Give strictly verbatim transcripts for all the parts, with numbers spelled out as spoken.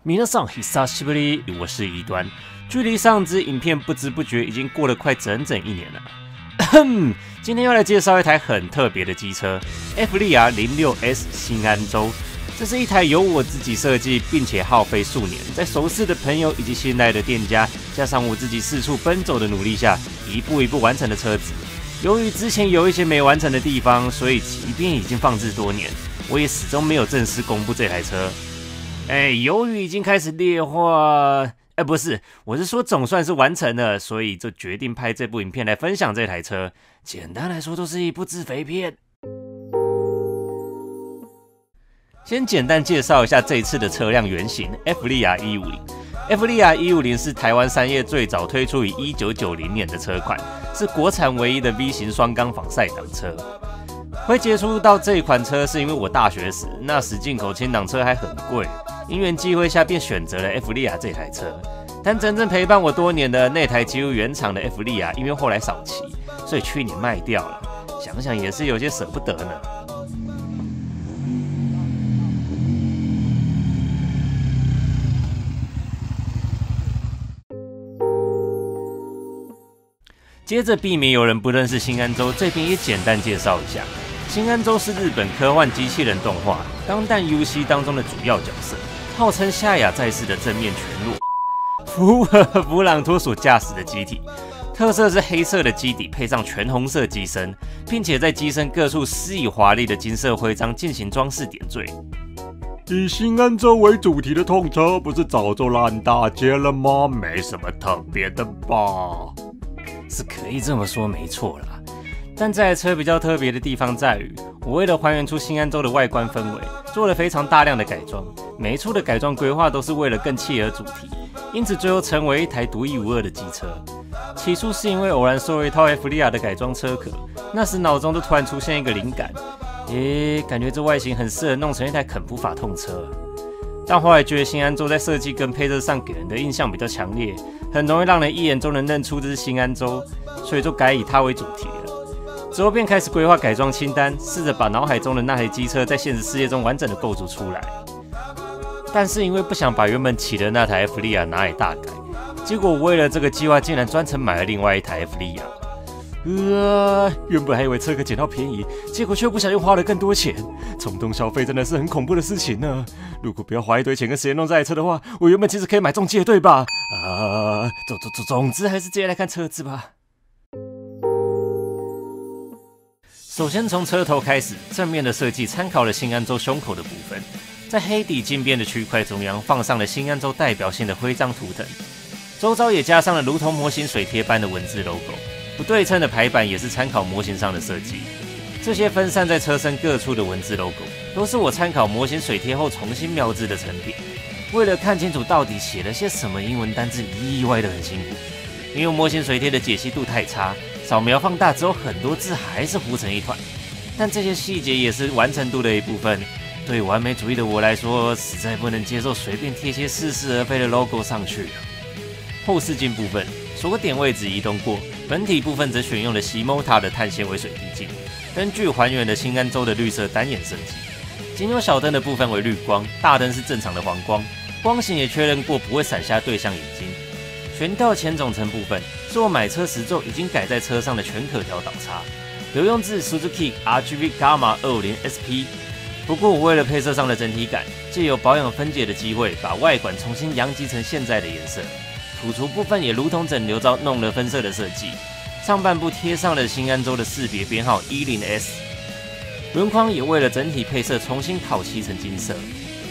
皆さん久しぶり，我是一端。距离上支影片不知不觉已经过了快整整一年了。今天要来介绍一台很特别的机车 F L R 零六 S 新安州。这是一台由我自己设计，并且耗费数年，在熟识的朋友以及信赖的店家，加上我自己四处奔走的努力下，一步一步完成的车子。由于之前有一些没完成的地方，所以即便已经放置多年，我也始终没有正式公布这台车。哎，由于已经开始劣化，哎，不是，我是说总算是完成了，所以就决定拍这部影片来分享这台车。简单来说，就是一部自肥片。先简单介绍一下这一次的车辆原型 F L R 一五零。F L R 一五零是台湾山叶最早推出于一九九零年的车款，是国产唯一的 V 型双缸仿赛挡车。会接触到这一款车是因为我大学时那时进口轻档车还很贵，因缘际会下便选择了 F L R 这台车。但真正陪伴我多年的那台几乎原厂的 F L R， 因为后来少骑，所以去年卖掉了。想想也是有些舍不得呢。接着避免有人不认识新安州，这边也简单介绍一下。新安州是日本科幻机器人动画《钢弹 U C》当中的主要角色，号称夏亚在世的正面全裸福尔弗朗托所驾驶的机体，特色是黑色的机底配上全红色机身，并且在机身各处施以华丽的金色徽章进行装饰点缀。 以新安州为主题的痛车不是早就烂大街了吗？没什么特别的吧？ 是可以这么说没错啦，但这台车比较特别的地方在于，我为了还原出新安州的外观氛围，做了非常大量的改装，每一处的改装规划都是为了更契合主题，因此最后成为一台独一无二的机车。起初是因为偶然收了一套 F L R 的改装车壳，那时脑中就突然出现一个灵感，诶，感觉这外形很适合弄成一台肯普法痛车。但后来觉得新安州在设计跟配色上给人的印象比较强烈，很容易让人一眼就能认出这是新安州，所以就改以它为主题了。之后便开始规划改装清单，试着把脑海中的那台机车在现实世界中完整的构筑出来。但是因为不想把原本骑的那台 F L R 拿来大改，结果我为了这个计划竟然专程买了另外一台 F L R。呃，原本还以为车可捡到便宜，结果却不小心花了更多钱。冲动消费真的是很恐怖的事情呢。如果不要花一堆钱跟时间弄这台车的话，我原本其实可以买中介，对吧？啊，总总总总之还是直接来看车子吧。首先从车头开始，正面的设计参考了新安州胸口的部分，在黑底金边的区块中央放上了新安州代表性的徽章图腾，周遭也加上了如同模型水贴般的文字 logo。不对称的排版也是参考模型上的设计，这些分散在车身各处的文字 logo 都是我参考模型水贴后重新描制的成品。为了看清楚到底写了些什么英文单字，意外的很辛苦，因为模型水贴的解析度太差，扫描放大之后很多字还是糊成一团。但这些细节也是完成度的一部分，对完美主义的我来说，实在不能接受随便贴些似是而非的 logo 上去。后视镜部分锁点位置移动过，本体部分则选用了西莫塔的碳纤维水滴镜，根据还原了新安州的绿色单眼设计。仅有小灯的部分为绿光，大灯是正常的黄光，光型也确认过不会闪瞎对向眼睛。悬吊前总成部分是我买车时就已经改在车上的全可调导叉，留用自 Suzuki R G B Gamma 二五零 S P。不过我为了配色上的整体感，借由保养分解的机会，把外管重新扬基成现在的颜色。土厨部分也如同整流罩弄了分色的设计，上半部贴上了新安州的识别编号 一零 S， 轮框也为了整体配色重新烤漆成金色。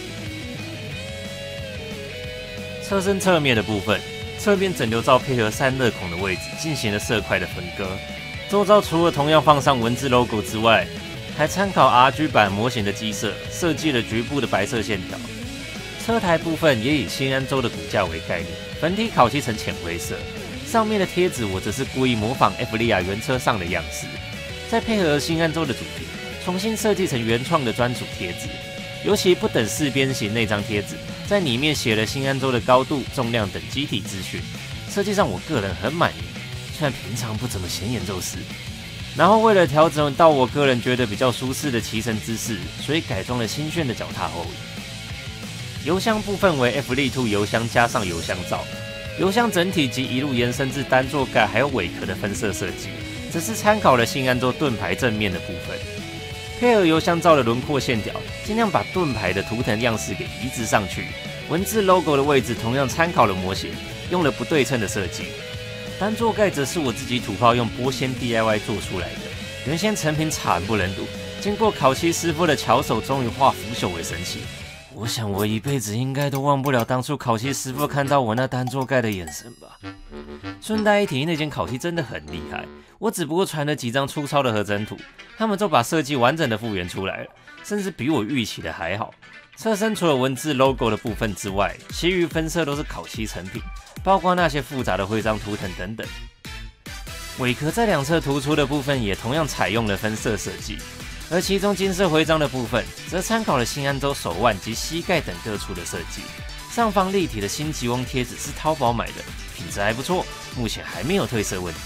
车身侧面的部分，侧面整流罩配合散热孔的位置进行了色块的分割，周遭除了同样放上文字 logo 之外，还参考 R G 版模型的基色，设计了局部的白色线条。车台部分也以新安州的骨架为概念，本体烤漆成浅灰色，上面的贴纸我则是故意模仿 F L R 原车上的样式，再配合新安州的主题，重新设计成原创的专属贴纸。尤其不等式边形那张贴纸，在里面写了新安州的高度、重量等机体资讯，设计上我个人很满意，虽然平常不怎么显眼就是。然后为了调整到我个人觉得比较舒适的骑乘姿势，所以改装了新炫的脚踏后椅。 油箱部分为 F L two 油箱加上油箱罩，油箱整体及一路延伸至单座盖还有尾壳的分色设计，则是参考了新安州盾牌正面的部分。配合油箱罩的轮廓线条，尽量把盾牌的图腾样式给移植上去。文字 logo 的位置同样参考了模型，用了不对称的设计。单座盖则是我自己土炮用玻纤 D I Y 做出来的，原先成品惨不忍睹，经过烤漆师傅的巧手，终于化腐朽为神奇。我想我一辈子应该都忘不了当初烤漆师傅看到我那单座盖的眼神吧。顺带一提，那间烤漆真的很厉害，我只不过传了几张粗糙的合成图，他们就把设计完整的复原出来了，甚至比我预期的还好。车身除了文字 logo 的部分之外，其余分色都是烤漆成品，包括那些复杂的徽章图腾等等。尾壳在两侧突出的部分也同样采用了分色设计，而其中金色徽章的部分则参考了新安州手腕及膝盖等各处的设计。上方立体的新吉翁贴纸是淘宝买的，品质还不错，目前还没有褪色问题。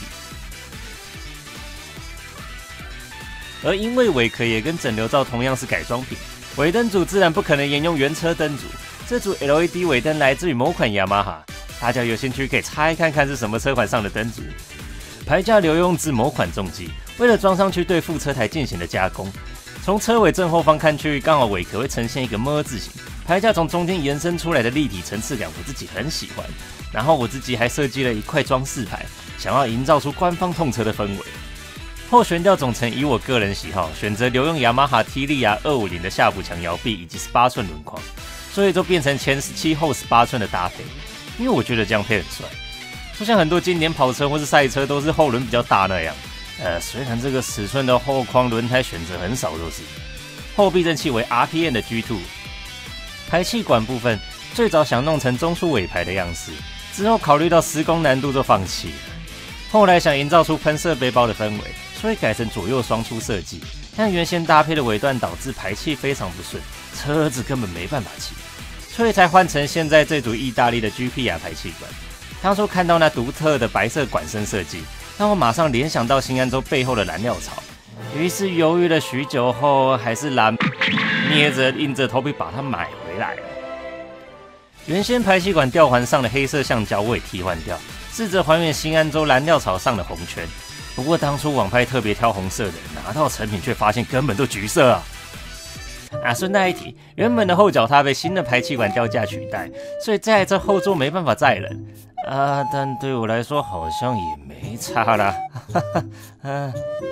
而因为尾壳也跟整流罩同样是改装品，尾灯组自然不可能沿用原车灯组，这组 L E D 尾灯来自于某款雅马哈，大家有兴趣可以猜看看是什么车款上的灯组。牌架留用自某款重机，为了装上去对副车台进行的加工。从车尾正后方看去，刚好尾壳会呈现一个么字形，牌架从中间延伸出来的立体层次感，我自己很喜欢。然后我自己还设计了一块装饰牌，想要营造出官方痛车的氛围。后悬吊总成以我个人喜好，选择留用雅马哈 T 利亚二五零的下补强摇臂以及十八寸轮框，所以就变成前十七后十八寸的搭配，因为我觉得这样配很帅。就像很多经典跑车或是赛车都是后轮比较大那样。呃，虽然这个尺寸的后框轮胎选择很少，都是后避震器为 R P M 的 G 二， 排气管部分最早想弄成中枢尾排的样式，之后考虑到施工难度就放弃了。后来想营造出喷射背包的氛围，所以改成左右双出设计，但原先搭配的尾段导致排气非常不顺，车子根本没办法骑，所以才换成现在这组意大利的 G P R 排气管。当初看到那独特的白色管身设计，让我马上联想到新安州背后的燃料槽，于是犹豫了许久后，还是懒捏着硬着头皮把它买回来了。原先排气管吊环上的黑色橡胶我也替换掉，试着还原新安州燃料槽上的红圈。不过当初网拍特别挑红色的，拿到成品却发现根本就橘色啊！啊，顺带一提，原本的后脚踏被新的排气管吊架取代，所以这台车后座没办法载人啊。但对我来说好像也没差啦。哈哈哈。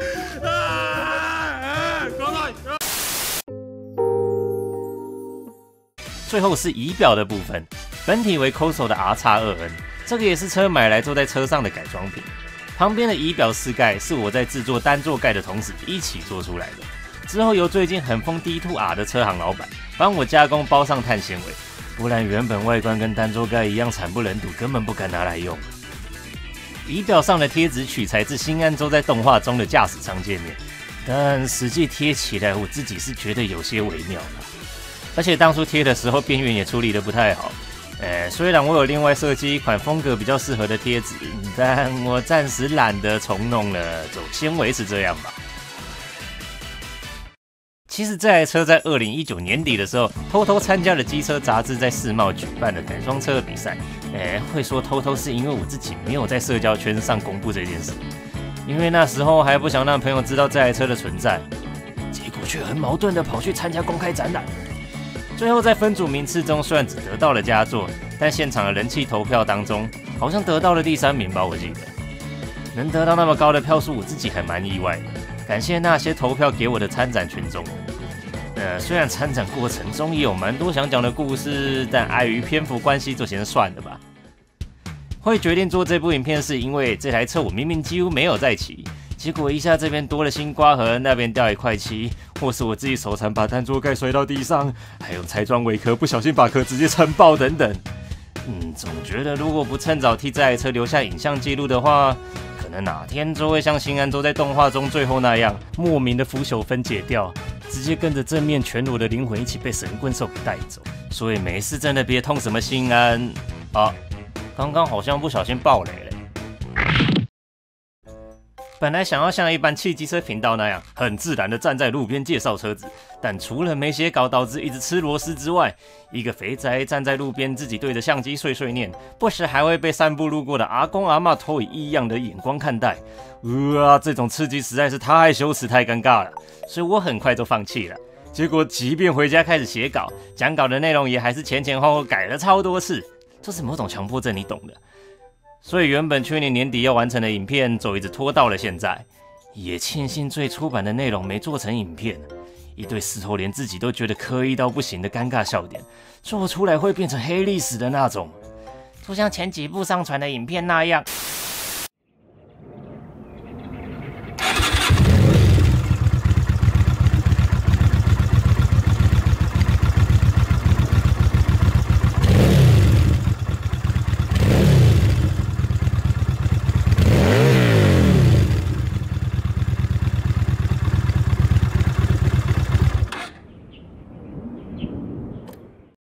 最后是仪表的部分，本体为 C O S O 的 R X 二 N， 这个也是车买来坐在车上的改装品。旁边的仪表饰盖是我在制作单座盖的同时一起做出来的。之后由最近很疯 D 二 R 的车行老板帮我加工包上碳纤维，不然原本外观跟单座盖一样惨不忍睹，根本不敢拿来用。仪表上的贴纸取材自新安州在动画中的驾驶舱界面，但实际贴起来我自己是觉得有些微妙了，而且当初贴的时候边缘也处理得不太好。呃，虽然我有另外设计一款风格比较适合的贴纸，但我暂时懒得重弄了，就先维持这样吧。其实这台车在二零一九年底的时候，偷偷参加了机车杂志在世贸举办的改装车的比赛。诶，会说偷偷是因为我自己没有在社交圈上公布这件事，因为那时候还不想让朋友知道这台车的存在，结果却很矛盾的跑去参加公开展览。最后在分组名次中，虽然只得到了佳作，但现场的人气投票当中，好像得到了第三名吧，我记得。能得到那么高的票数，我自己还蛮意外的。感谢那些投票给我的参展群众。呃，虽然参展过程中也有蛮多想讲的故事，但碍于篇幅关系，就先算了吧。会决定做这部影片，是因为这台车我明明几乎没有在骑，结果一下这边多了新刮痕，那边掉一块漆，或是我自己手残把单座盖摔到地上，还有拆装尾壳不小心把壳直接撑爆等等。嗯，总觉得如果不趁早替这台车留下影像记录的话，可能哪天就会像新安州在动画中最后那样，莫名的腐朽分解掉，直接跟着正面全裸的灵魂一起被神棍兽给带走。所以没事真的别痛什么心安啊！刚刚好像不小心爆雷了。 本来想要像一般汽机车频道那样，很自然的站在路边介绍车子，但除了没写稿导致一直吃螺丝之外，一个肥宅站在路边自己对着相机碎碎念，不时还会被散步路过的阿公阿嬷投以异样的眼光看待。哇，这种刺激实在是太羞耻太尴尬了，所以我很快就放弃了。结果即便回家开始写稿，讲稿的内容也还是前前后后改了超多次，这是某种强迫症，你懂的。所以原本去年年底要完成的影片，就一直拖到了现在。也庆幸最初版的内容没做成影片，一对石头连自己都觉得刻意到不行的尴尬笑点，做出来会变成黑历史的那种，就像前几部上传的影片那样。